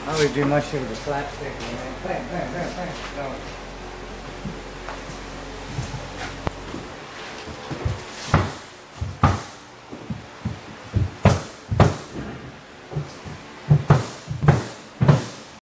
I always do my shit with a slapstick, man. Bam, bam, bam, bam. No.